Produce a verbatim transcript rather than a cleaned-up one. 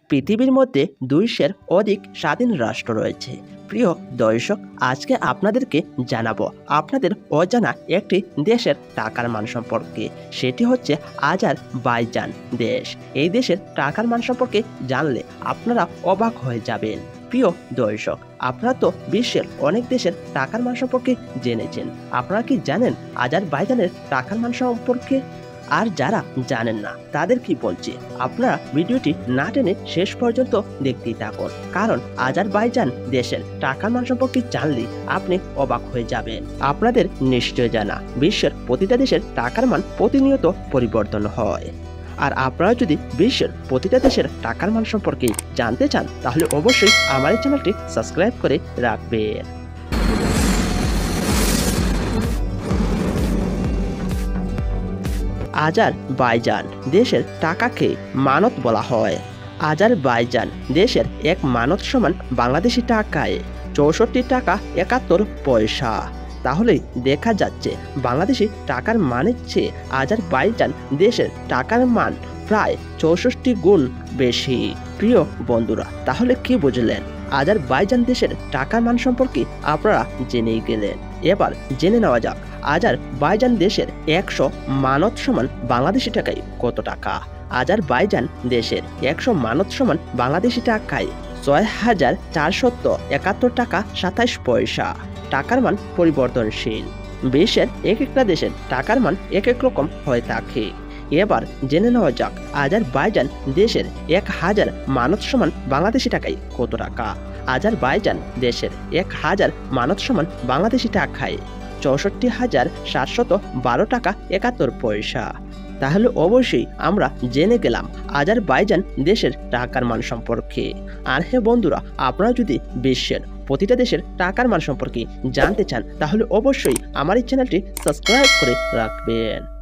পৃথিবীর মধ্যে দুইশের অধিক স্বাধীন রাষ্ট্র রয়েছে। প্রিয় দর্শক, আজকে আপনাদেরকে জানাবো আপনাদের অজানা একটি দেশের টাকার মান সম্পর্কে। সেটি হচ্ছে আজারবাইজান দেশ। এই দেশের টাকার মান সম্পর্কে জানলে আপনারা অবাক হয়ে যাবেন। প্রিয় দর্শক, আপনারা তো বিশ্বের অনেক দেশের টাকার মান সম্পর্কে জেনেছেন। আপনারা কি জানেন আজারবাইজানের টাকার মান সম্পর্কে? আর যারা জানেন না তাদের কি বলছি, আপনারা ভিডিওটি না টেনে শেষ পর্যন্ত দেখতেই থাকুন, কারণ আজারবাইজান দেশের টাকার মান সম্পর্কে জানলে আপনি অবাক হয়ে যাবেন। আপনাদের নিশ্চয় জানা বিশ্বের প্রতিটা দেশের টাকার মান প্রতিনিয়ত পরিবর্তন হয়। আর আপনারা যদি বিশ্বের প্রতিটা দেশের টাকার মান সম্পর্কে জানতে চান তাহলে অবশ্যই আমার এই চ্যানেলটি সাবস্ক্রাইব করে রাখবেন। আজারবাইজান দেশের টাকাকে মানত বলা হয়। আজারবাইজান দেশের এক মানত সমান বাংলাদেশি টাকায় চৌষট্টি টাকা একাত্তর পয়সা। তাহলে দেখা যাচ্ছে বাংলাদেশি টাকার মানের চেয়ে আজারবাইজান দেশের টাকার মান প্রায় চৌষট্টি গুণ বেশি। প্রিয় বন্ধুরা, তাহলে কি বুঝলেন? আজারবাইজান দেশের টাকার মান সম্পর্কে আপনারা জেনেই গেলেন। এবার জেনে নেওয়া যাক আজারবাইজান দেশের একশো মানত সমান বাংলাদেশি টাকায় কত টাকা। আজারবাইজান দেশের একশো মানত সমান বাংলাদেশি টাকায় ছয় হাজার চারশত একাত্তর টাকা সাতাইশ পয়সা। টাকার মান পরিবর্তনশীল। বিশ্বের এক একটা দেশের টাকার মান এক এক রকম হয়ে থাকে। এবার জেনে নেওয়া যাক আজারবাইজান দেশের এক হাজার মানত সমান বাংলাদেশি টাকায় কত টাকা। আজারবাইজান দেশের এক হাজার মানত সমান বাংলাদেশি টাকায় চৌষট্টি হাজার সাতশত বারো টাকা একাত্তর পয়সা। তাহলে অবশ্যই আমরা জেনে গেলাম আজারবাইজান দেশের টাকার মান সম্পর্কে। আর হ্যাঁ বন্ধুরা, আপনারা যদি বিশ্বের প্রতিটা দেশের টাকার মান সম্পর্কে জানতে চান তাহলে অবশ্যই আমার এই চ্যানেলটি সাবস্ক্রাইব করে রাখবেন।